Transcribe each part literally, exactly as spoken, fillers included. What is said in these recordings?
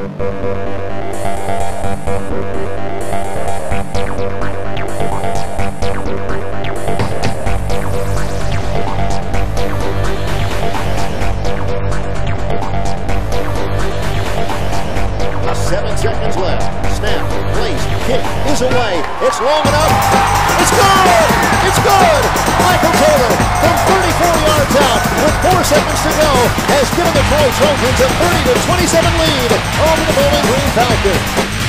Seven seconds left. Snap, placed, kick is away. It's long enough. It's good! It's good! Michael Taylor from thirty-four yards out with four seconds to go has given the Troy Trojans a thirty to twenty-seven lead over the Bowling Green Falcons.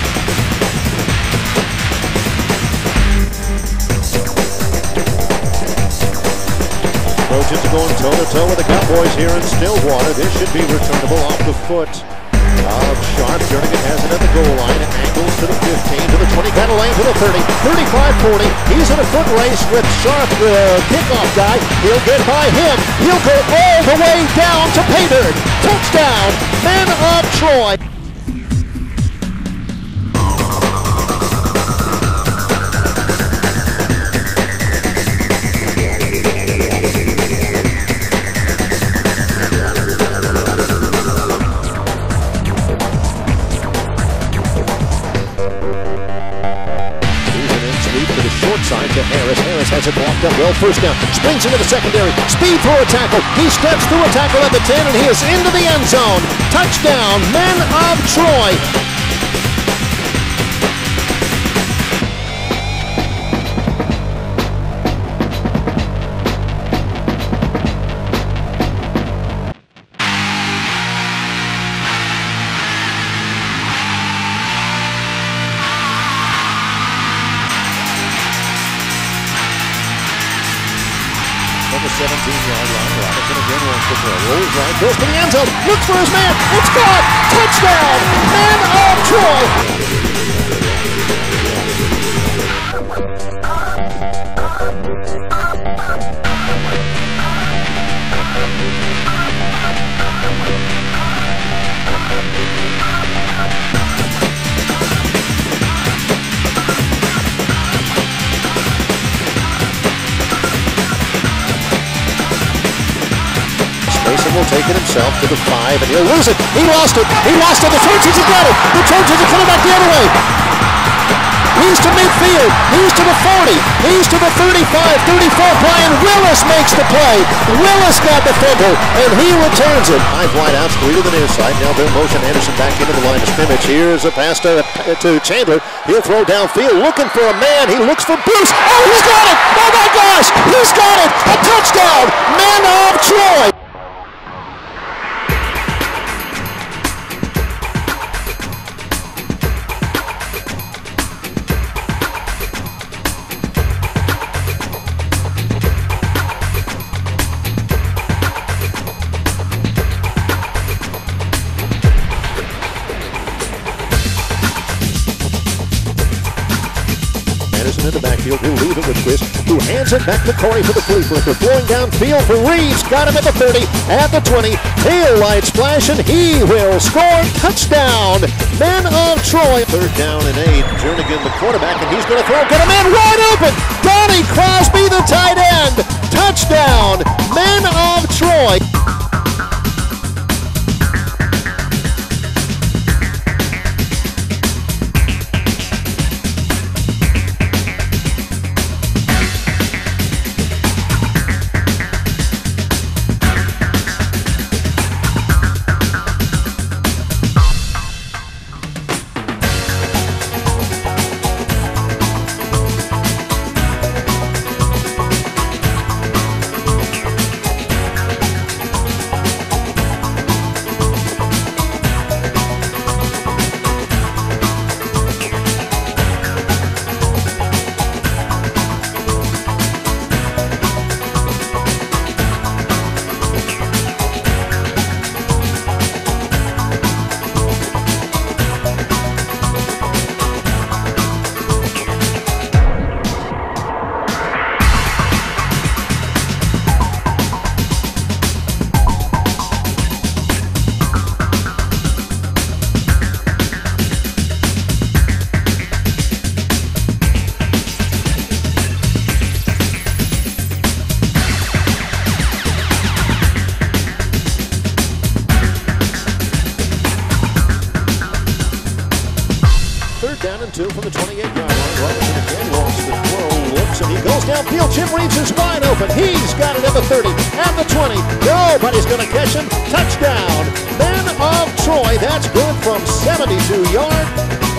Trojans are going toe-to-toe with the Cowboys here in Stillwater. This should be returnable off the foot of Sharp. Jernigan has it at the goal line. Angles to the fifteen, to the twenty, kind of lane to the thirty, thirty-five forty. He's in a foot race with Sharp, the kickoff guy. He'll get by him. He'll go all the way down to Paydirt. Touchdown, men of Troy. Side to Harris. Harris has it blocked up well. First down. Springs into the secondary. Speed for a tackle. He steps through a tackle at the ten, and he is into the end zone. Touchdown, men of Troy. From the seventeen-yard line, Robinson again wants to throw. Rolls right, goes to the end zone, looks for his man. It's caught! Touchdown! Men of Troy! Mason will take it himself to the five, and he'll lose it. He lost it. He lost it. The Trojans have got it. The Trojans are coming back the other way. He's to midfield. He's to the forty. He's to the thirty-five, thirty-four. Brian Willis makes the play. Willis got the fumble, and he returns it. Five wideouts, three to the near side. Now they're motion Anderson back into the line of scrimmage. Here's a pass to, to Chandler. He'll throw downfield, looking for a man. He looks for Bruce. Oh, he's got it. Oh, my gosh. He's got it. A touchdown. Men of Troy. In the backfield, he'll leave it with Chris, who hands it back to Corey for the flea flicker. Throwing downfield for Reeves, got him at the thirty, at the twenty, tail light splash, and he will score. Touchdown, men of Troy. Third down and eight. Jernigan, the quarterback, and he's going to throw. Get a man wide open. Donnie Crosby, the tight end. Touchdown, men of Troy. third down and two from the twenty-eight yard line. Robinson again wants the throw, looks, and he goes downfield. Jim Reeves is wide open. He's got it at the thirty and the twenty. Nobody's going to catch him. Touchdown. Men of Troy. That's good from seventy-two yards.